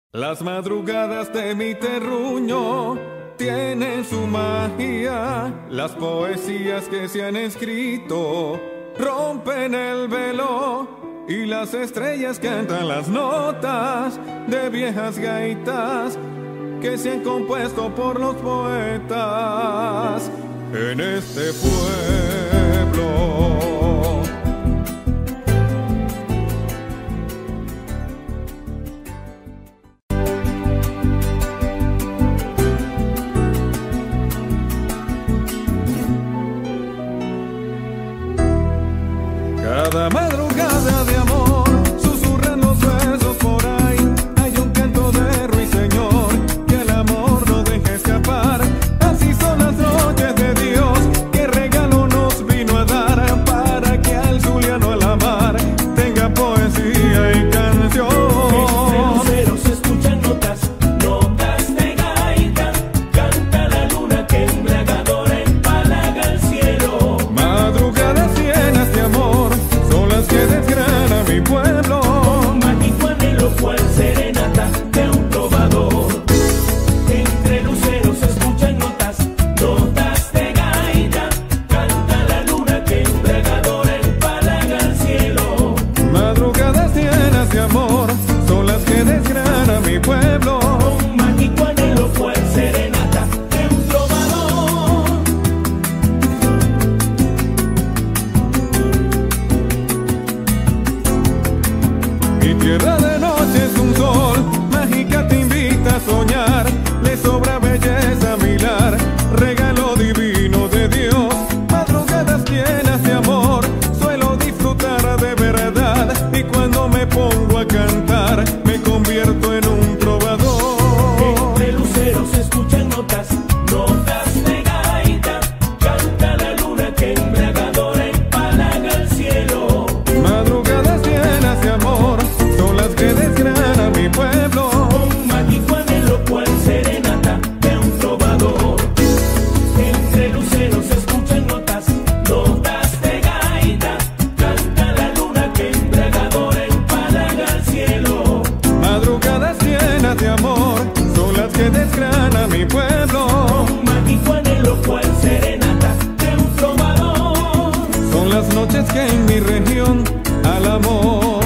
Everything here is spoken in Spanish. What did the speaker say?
Las madrugadas de mi terruño tienen su magia. Las poesías que se han escrito rompen el velo y las estrellas cantan las notas de viejas gaitas que se han compuesto por los poetas en este pueblo. Cada madrugada de amor susurran los besos por ahí. Hay un canto de ruiseñor que el amor no deja escapar. Así son las noches de Dios, que regalo nos vino a dar para que al zuliano al amar tenga poesía y canción. Entre luceros se escuchan notas, notas de gaita. Canta la luna que embriagadora empalaga el cielo. Madrugadas llenas de amor son las que desgrana mi pueblo. Un mágico anhelo cual serenata de un trovador. Entre luceros se escuchan notas, notas de gaita. Canta la luna que embriagadora empalaga el cielo. Madrugadas llenas de amor son las que desgrana mi pueblo. Un mágico anhelo cual serenata de un trovador. Mi tierra de noche es un sol, mágica te invita a soñar. Le sobra belleza mirar, regalo divino de Dios. Madrugadas llenas de amor, suelo disfrutar de verdad. Y cuando me pongo a cantar, me convierto en un trovador. Entre luceros se escuchan notas, notas de gaita. Canta la luna que embriagadora empalaga el cielo. Madrugadas llenas de amor son las que desgrana mi pueblo. Un mágico anhelo cual serenata de un trovador. Entre luceros se escuchan notas, notas de gaita. Canta la luna que embriagadora empalaga el cielo. Madrugadas llenas de amor son las que desgrana mi pueblo. Un mágico anhelo cual serenata de un trovador. Son las noches que en mi región al amor